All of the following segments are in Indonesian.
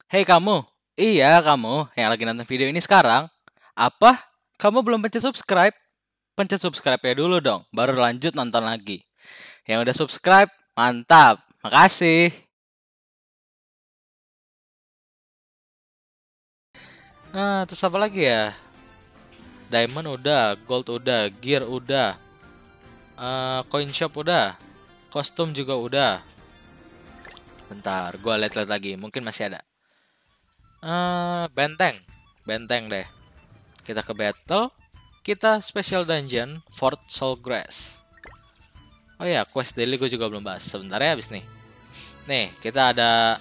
Hei kamu, iya kamu yang lagi nonton video ini sekarang. Apa? Kamu belum pencet subscribe? Pencet subscribe ya dulu dong, baru lanjut nonton lagi. Yang udah subscribe, mantap. Makasih. Terus apa lagi ya? Diamond udah, gold udah, gear udah, coin shop udah, kostum juga udah. Bentar, gua lihat-lihat lagi, mungkin masih ada. Benteng, benteng deh. Kita ke battle, kita special dungeon, Fort Soulgrass. Oh ya, quest daily gue juga belum bahas. Sebentar ya habis nih. Nih, kita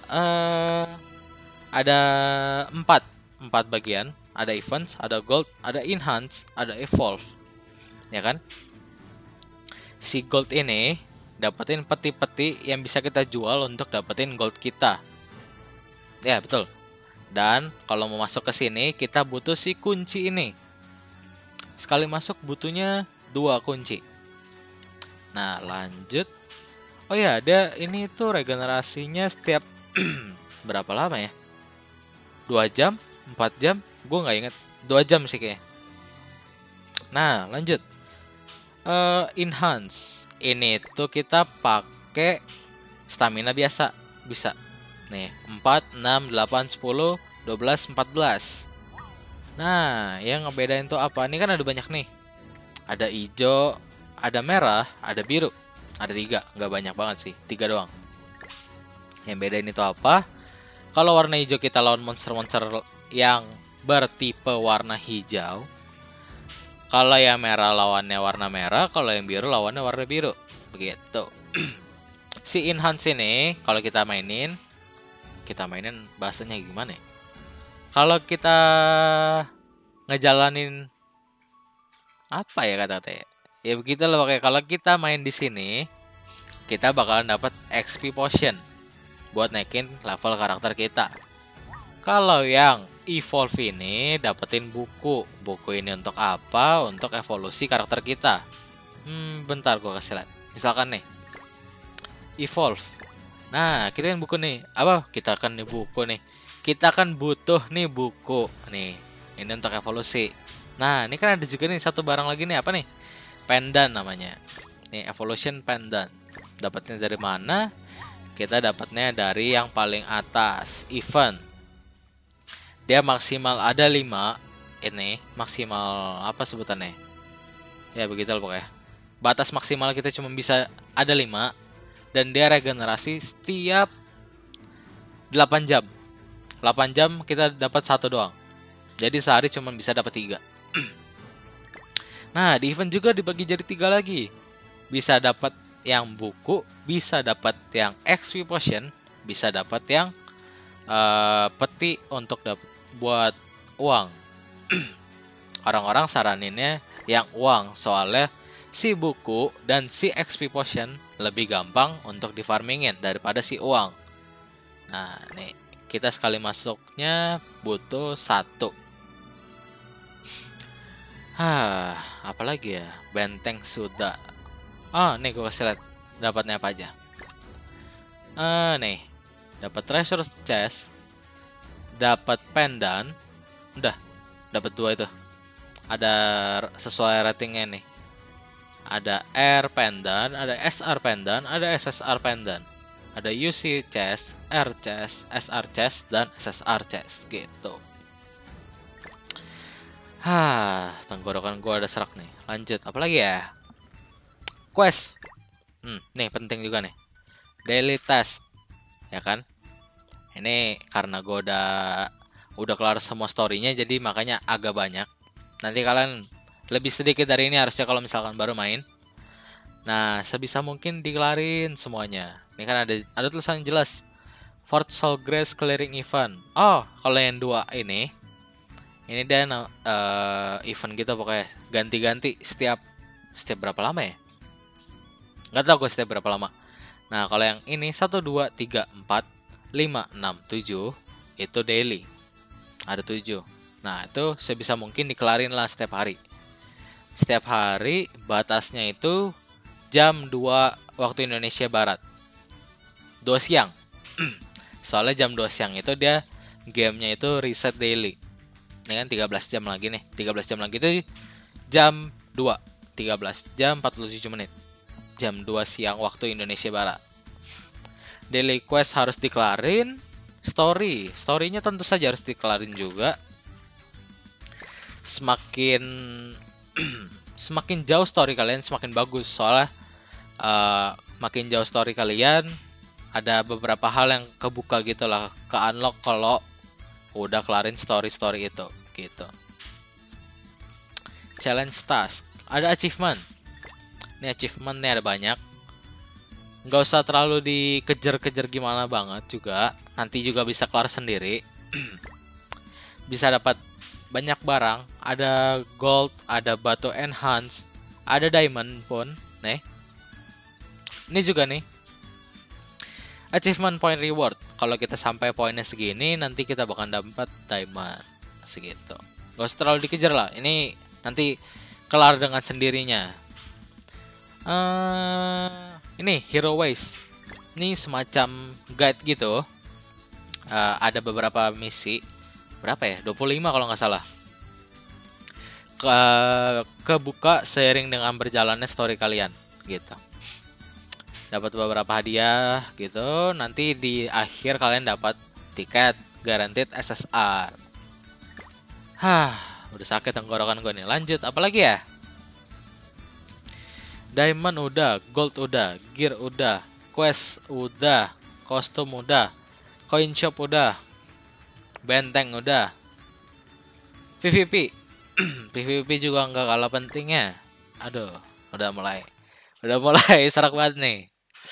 ada empat bagian. Ada events, ada gold, ada enhance, ada evolve. Ya kan? Si gold ini dapetin peti-peti yang bisa kita jual untuk dapetin gold kita. Ya, betul. Dan kalau mau masuk ke sini, kita butuh si kunci ini. Sekali masuk butuhnya 2 kunci. Nah, lanjut. Oh ya, ada ini tuh regenerasinya setiap berapa lama ya? 2 jam? 4 jam? Gue nggak inget. 2 jam sih kayaknya. Nah, lanjut. Enhance. Ini tuh kita pakai stamina biasa. Bisa. Nih, 4, 6, 8, 10, 12, 14. Nah, yang ngebedain tuh apa? Ini kan ada banyak nih. Ada hijau, ada merah, ada biru. Ada 3, nggak banyak banget sih. 3 doang. Yang bedain itu apa? Kalau warna hijau kita lawan monster-monster yang bertipe warna hijau. Kalau yang merah lawannya warna merah, kalau yang biru lawannya warna biru. Begitu. Si enhance ini kalau kita mainin bahasanya gimana ya? Kalau kita ngejalanin apa ya kata-kata ya? Ya begitu loh, kayak kalau kita main di sini, kita bakalan dapat XP potion buat naikin level karakter kita. Kalau yang evolve ini dapetin buku. Buku ini untuk apa? Untuk evolusi karakter kita. Bentar gue kasih lihat. Misalkan nih, evolve. Nah, kita kan buku nih. Apa? Kita kan nih buku nih. Kita kan butuh nih buku. Nih, ini untuk evolusi. Nah, ini kan ada juga nih satu barang lagi nih. Apa nih? Pendant namanya. Nih, evolution pendant. Dapatnya dari mana? Kita dapatnya dari yang paling atas, event. Dia maksimal ada 5. Ini maksimal apa sebutannya? Ya begitu loh pokoknya. Batas maksimal kita cuma bisa ada 5. Dan dia regenerasi setiap 8 jam. 8 jam kita dapat 1 doang. Jadi sehari cuma bisa dapat 3. Nah, di event juga dibagi jadi 3 lagi. Bisa dapat yang buku, bisa dapat yang XP potion, bisa dapat yang peti untuk dapat buat uang. Orang-orang saraninnya yang uang, soalnya si buku dan si XP potion lebih gampang untuk di farmingin daripada si uang. Nah, nih kita sekali masuknya butuh 1. Apalagi ya? Benteng sudah. Nih gue kasih lihat dapatnya apa aja. Nih dapat treasure chest, dapat pendant, udah dapat 2 itu. Ada sesuai ratingnya nih. Ada R pendant, ada SR pendant, ada SSR pendant. Ada UC chest, R chest, SR chest, dan SSR chest gitu. Tenggorokan gua ada serak nih. Lanjut, apalagi ya? Quest. Nih penting juga nih. Daily task. Ya kan? Ini karena gua udah kelar semua story-nya, jadi makanya agak banyak. Nanti kalian lebih sedikit dari ini harusnya kalau misalkan baru main. Nah, sebisa mungkin dikelarin semuanya. Ini kan ada tulisan jelas. Fort Soulgrass Clearing Event. Oh, kalau yang 2 ini dia event gitu pokoknya. Ganti-ganti setiap berapa lama ya? Nggak tahu gue setiap berapa lama. Nah, kalau yang ini 1, 2, 3, 4, 5, 6, 7 itu daily. Ada 7. Nah, itu sebisa mungkin dikelarin lah setiap hari. Setiap hari batasnya itu jam 2 waktu Indonesia Barat. 2 siang. Soalnya jam 2 siang itu dia gamenya itu reset daily. Ini kan 13 jam lagi nih. 13 jam lagi itu jam 2. 13 jam 47 menit. Jam 2 siang waktu Indonesia Barat. Daily quest harus dikelarin. Story-nya tentu saja harus dikelarin juga. Semakin semakin jauh story kalian semakin bagus, soalnya makin jauh story kalian ada beberapa hal yang kebuka gitu lah, ke unlock kalau udah kelarin story itu gitu. Challenge task, ada achievement. Ini achievement nih ada banyak. Nggak usah terlalu dikejar-kejar gimana banget juga. Nanti juga bisa kelar sendiri. Bisa dapat banyak barang. Ada gold, ada batu enhance, ada diamond pun. Nih. Ini juga nih. Achievement point reward. Kalau kita sampai poinnya segini, nanti kita bakal dapat diamond. Segitu. Nggak usah terlalu dikejar lah. Ini nanti kelar dengan sendirinya. Ini Hero Ways. Ini semacam guide gitu. Ada beberapa misi. Berapa ya? 25 kalau nggak salah. Kebuka seiring dengan berjalannya story kalian gitu. Dapat beberapa hadiah gitu. Nanti di akhir kalian dapat tiket guaranteed SSR. Udah sakit tenggorokan gue nih. Lanjut, apalagi ya? Diamond udah, gold udah, gear udah, quest udah, kostum udah, coin shop udah, benteng udah, PvP. PvP juga nggak kalah pentingnya. Aduh, udah mulai serak banget nih.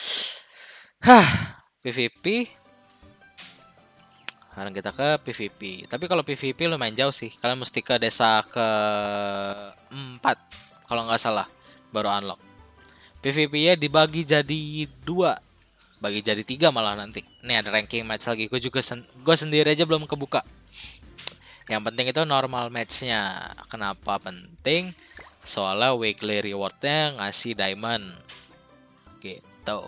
PvP. Sekarang kita ke PvP. Tapi kalau PvP lumayan jauh sih. Kalian mesti ke desa ke 4 kalau nggak salah baru unlock. PvP-nya dibagi jadi 2. Bagi jadi 3 malah nanti. Ini ada ranking match lagi. Gue sendiri aja belum kebuka. Yang penting itu normal match-nya. Kenapa penting? Soalnya weekly reward-nya ngasih diamond. Gitu.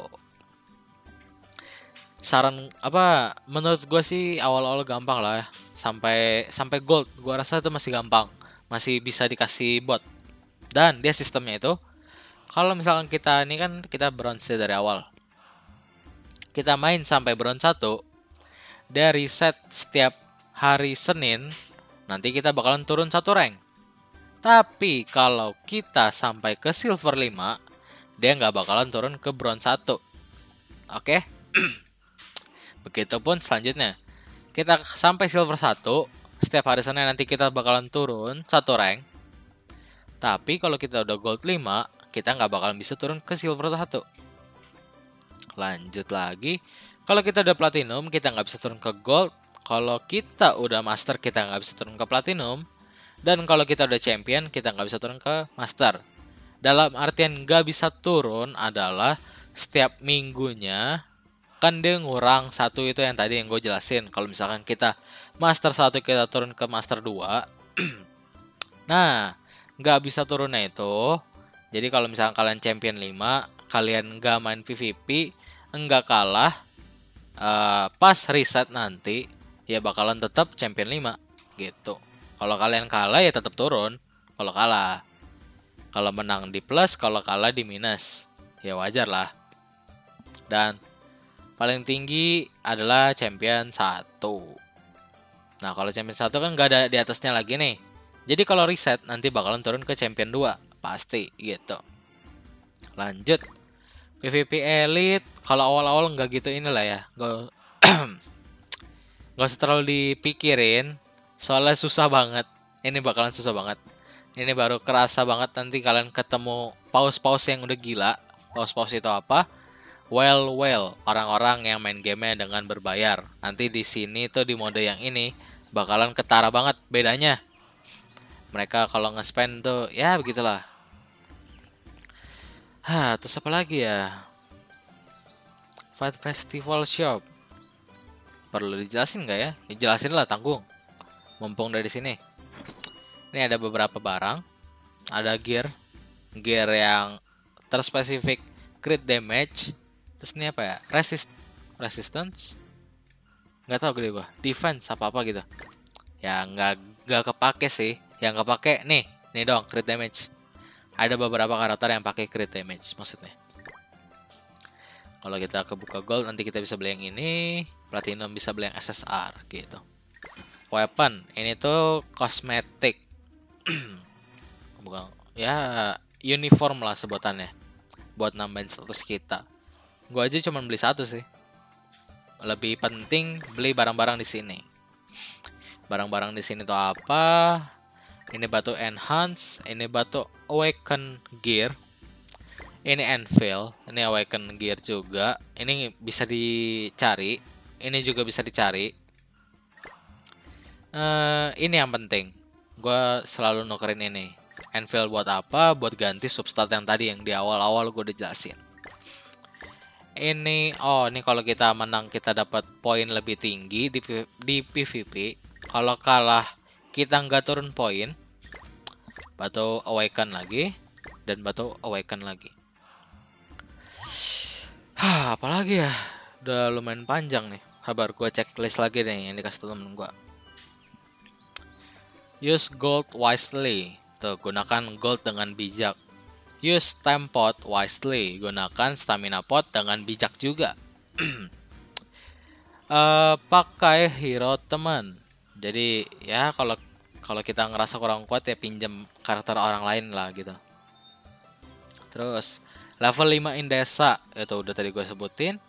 Saran apa? Menurut gue sih awal-awal gampang lah ya. Sampai gold. Gue rasa itu masih gampang. Masih bisa dikasih bot. Dan dia sistemnya itu, kalau misalkan kita ini kan kita bronze dari awal. Kita main sampai bronze 1. Dia reset setiap hari Senin. Nanti kita bakalan turun 1 rank. Tapi kalau kita sampai ke silver 5, dia nggak bakalan turun ke bronze 1. Oke? Begitupun selanjutnya. Kita sampai silver 1, setiap hari Senin nanti kita bakalan turun 1 rank. Tapi kalau kita udah gold 5, kita nggak bakalan bisa turun ke silver 1. Lanjut lagi. Kalau kita udah platinum, kita nggak bisa turun ke gold. Kalau kita udah master, kita nggak bisa turun ke platinum. Dan kalau kita udah champion, kita nggak bisa turun ke master. Dalam artian nggak bisa turun adalah setiap minggunya, kan dia ngurang 1 itu yang tadi yang gue jelasin. Kalau misalkan kita master 1, kita turun ke master 2. Nah, nggak bisa turunnya itu. Jadi kalau misalkan kalian champion 5, kalian nggak main PvP, nggak kalah, pas reset nanti, ya bakalan tetap champion 5 gitu. Kalau kalian kalah ya tetap turun. Kalau kalah. Kalau menang di plus, kalau kalah di minus. Ya wajar lah. Dan paling tinggi adalah champion 1. Nah, kalau champion 1 kan nggak ada di atasnya lagi nih. Jadi kalau reset nanti bakalan turun ke champion 2. Pasti gitu. Lanjut. PvP elite. Kalau awal-awal nggak gitu inilah ya. Gak usah terlalu dipikirin. Soalnya susah banget. Ini bakalan susah banget. Ini baru kerasa banget nanti kalian ketemu paus-paus yang udah gila. Paus-paus itu apa? Well, orang-orang yang main gamenya dengan berbayar. Nanti di sini tuh di mode yang ini bakalan ketara banget bedanya. Mereka kalau nge-spend tuh ya begitulah. Terus apa lagi ya? Fight Festival Shop. Perlu dijelasin nggak ya? Jelasin lah, tanggung. Mumpung dari sini. Ini ada beberapa barang. Ada gear yang terspesifik crit damage. Terus ini apa ya? Resistance. nggak tahu gede gua. Defense apa gitu. Ya nggak kepake sih. Yang kepake nih dong crit damage. Ada beberapa karakter yang pakai crit damage maksudnya. Kalau kita kebuka gold nanti kita bisa beli yang ini, platinum bisa beli yang SSR gitu. Weapon ini tuh kosmetik. Bukan ya uniform lah sebutannya. Buat nambahin status kita. Gua aja cuma beli satu sih. Lebih penting beli barang-barang di sini. Barang-barang di sini tuh apa? Ini batu enhance, ini batu awaken gear. Ini anvil, ini awaken gear juga. Ini bisa dicari. Ini juga bisa dicari. Ini yang penting. Gue selalu nukerin ini. Anvil buat apa? Buat ganti substat yang tadi yang di awal-awal gue udah jelasin. Ini kalau kita menang kita dapat poin lebih tinggi di PvP. Kalau kalah kita nggak turun poin. Batu awaken lagi dan batu awaken lagi. Apalagi ya? Udah lumayan panjang nih. Kabar gue checklist lagi deh yang dikasih temen gue. Use gold wisely. Tuh, gunakan gold dengan bijak. Use time pot wisely. Gunakan stamina pot dengan bijak juga. Pakai hero teman. Jadi ya kalau kita ngerasa kurang kuat ya pinjam karakter orang lain lah gitu. Terus level 5 Indesa itu udah tadi gue sebutin.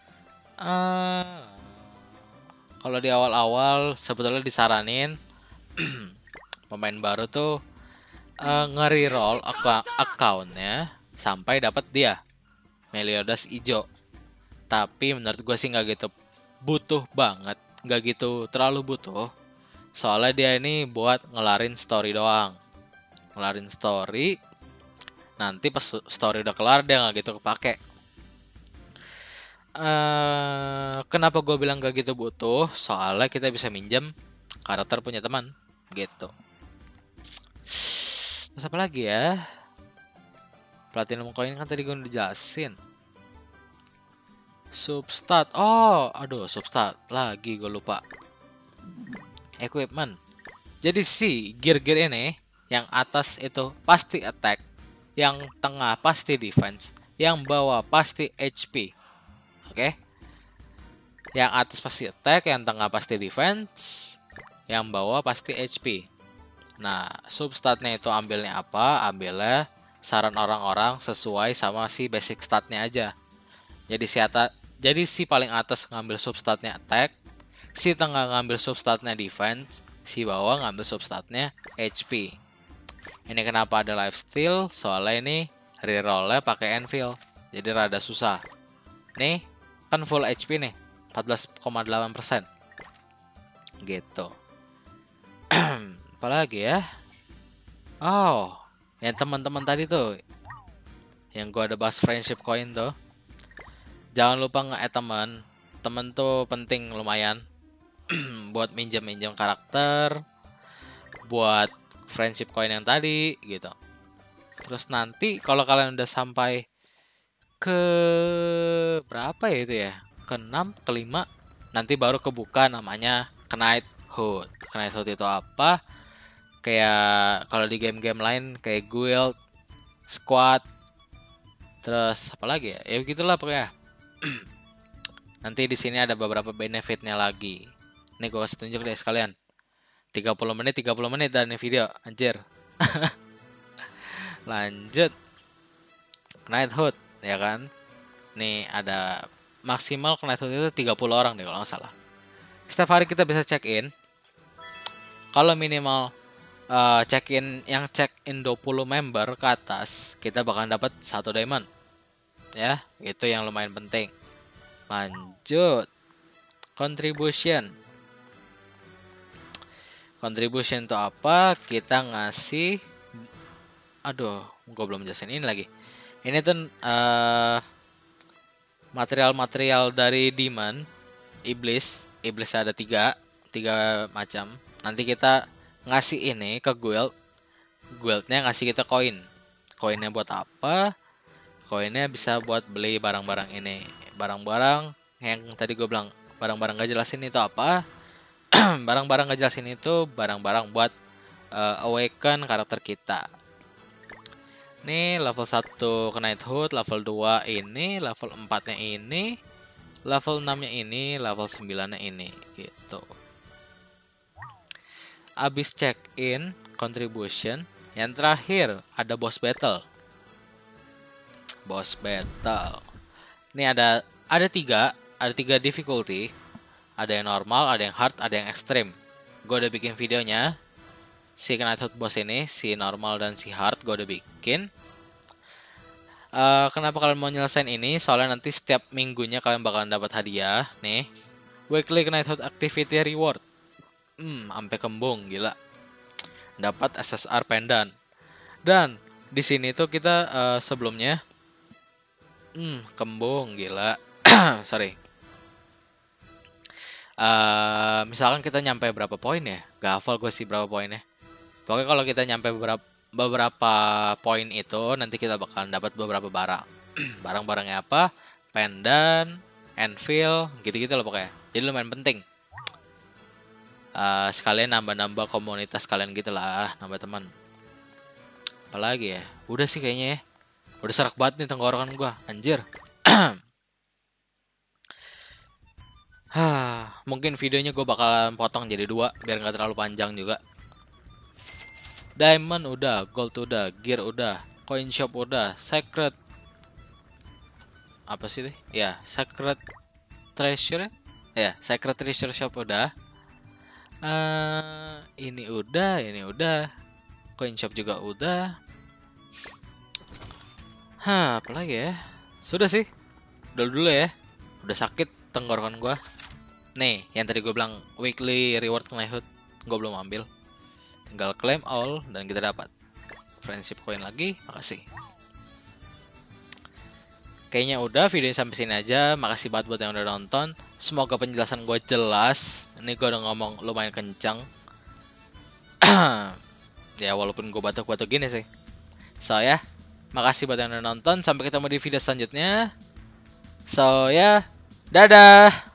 Kalau di awal-awal sebetulnya disaranin pemain baru tuh nge-reroll accountnya sampai dapat dia Meliodas ijo. Tapi menurut gue sih nggak gitu butuh banget, nggak gitu terlalu butuh. Soalnya dia ini buat ngelarin story doang. Ngelarin story. Nanti pas story udah kelar dia nggak gitu kepake. Kenapa gue bilang gak gitu butuh? Soalnya kita bisa minjem karakter punya teman gitu. Terus apa lagi ya? Platinum coin kan tadi gue udah jelasin. Substat. Substat lagi gue lupa. Equipment. Jadi gear-gear ini yang atas itu pasti attack, yang tengah pasti defense, yang bawah pasti HP. Oke? Yang atas pasti attack, yang tengah pasti defense, yang bawah pasti HP. Nah, substatnya itu ambilnya apa? Ambilnya saran orang-orang sesuai sama si basic statnya aja. Jadi si paling atas ngambil substatnya attack, si tengah ngambil substatnya defense, si bawah ngambil substatnya HP. Ini kenapa ada lifesteal? Soalnya ini rerollnya pakai anvil, jadi rada susah. Nih kan full HP nih, 14,8%. Gitu. Apalagi ya? Yang teman-teman tadi tuh, yang gua ada bahas friendship coin tuh. Jangan lupa nge-add teman. Temen tuh penting lumayan. Buat minjem-minjem karakter, buat friendship coin yang tadi gitu. Terus nanti kalau kalian udah sampai ke berapa ya itu ya? Ke 6, ke 5, nanti baru kebuka namanya Knighthood. Knighthood itu apa? Kayak kalau di game-game lain kayak guild, squad, terus apa lagi ya? Ya begitulah pokoknya. Nanti di sini ada beberapa benefitnya lagi. Nih gue kasih tunjuk deh sekalian. 30 menit dari video, anjir. Lanjut. Knighthood, ya kan? Nih ada maksimal Knighthood itu 30 orang deh kalau nggak salah. Setiap hari kita bisa check-in. Kalau minimal check-in 20 member ke atas, kita bakal dapat 1 diamond. Ya, itu yang lumayan penting. Lanjut. Contribution itu apa? Kita ngasih gue belum jelasin ini lagi. Ini tuh material-material dari demon, iblis ada tiga macam. Nanti kita ngasih ini ke guildnya ngasih kita koinnya buat apa? Koinnya bisa buat beli barang-barang ini, barang-barang yang tadi gue bilang Barang-barang gak jelas ini itu apa? Barang-barang gak jelas ini itu barang-barang buat awaken karakter kita. Nih level 1 Knighthood, level 2 ini, level 4-nya ini, level 6-nya ini, level 9-nya ini gitu. Abis check in contribution, yang terakhir ada boss battle. Boss battle. Ini ada tiga difficulty. Ada yang normal, ada yang hard, ada yang extreme. Gue udah bikin videonya. Si Knighthood boss ini, si normal dan si hard gue udah bikin. Kenapa kalian mau nyelesain ini? Soalnya nanti setiap minggunya kalian bakalan dapat hadiah. Nih, weekly Knighthood activity reward. Sampai kembung, gila. Dapat SSR pendant. Dan di sini tuh kita sebelumnya kembung, gila. Sorry. Misalkan kita nyampe berapa poin ya? Gak hafal gue sih berapa poinnya. Pokoknya kalau kita nyampe beberapa poin itu, nanti kita bakalan dapat beberapa barang. Barang-barangnya apa? Pendant, anvil, gitu-gitu loh pokoknya. Jadi lumayan penting. Sekalian nambah-nambah komunitas kalian gitu lah, nambah teman. Apalagi ya? Udah sih kayaknya ya. Udah serak banget nih tenggorokan gua, anjir. Mungkin videonya gue bakalan potong jadi 2 biar nggak terlalu panjang juga. Diamond udah, gold udah, gear udah, coin shop udah, secret apa sih deh? Ya, secret treasure ya, secret treasure shop udah. Ini udah, coin shop juga udah. Apa lagi ya? Sudah sih, udah dulu ya. Udah sakit tenggorokan gua. Nih, yang tadi gue bilang weekly reward Knighthood, gue belum ambil. Tinggal claim all dan kita dapat friendship coin lagi. Makasih. Kayaknya udah videonya sampai sini aja. Makasih banget buat yang udah nonton. Semoga penjelasan gue jelas. Ini gue udah ngomong lumayan kencang. Ya walaupun gue batuk-batuk gini sih. So ya, makasih buat yang udah nonton. Sampai ketemu di video selanjutnya. So ya, dadah.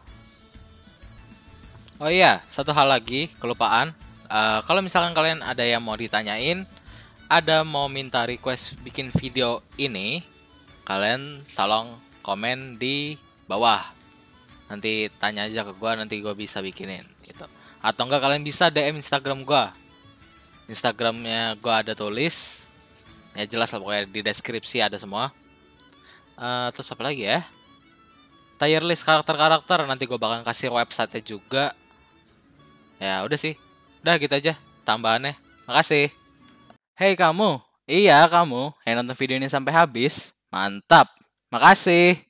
Oh iya, satu hal lagi, kelupaan. Kalau misalkan kalian ada yang mau ditanyain, ada mau minta request bikin video ini, kalian tolong komen di bawah. Nanti tanya aja ke gue, nanti gue bisa bikinin gitu. Atau enggak kalian bisa DM Instagram gue. Instagramnya gue ada tulis. Ya jelas lah pokoknya di deskripsi ada semua. Terus apa lagi ya? Tier list karakter-karakter nanti gue bakal kasih website-nya juga. Ya udah sih. Udah gitu aja tambahannya. Makasih. Hey kamu. Iya kamu yang nonton video ini sampai habis. Mantap. Makasih.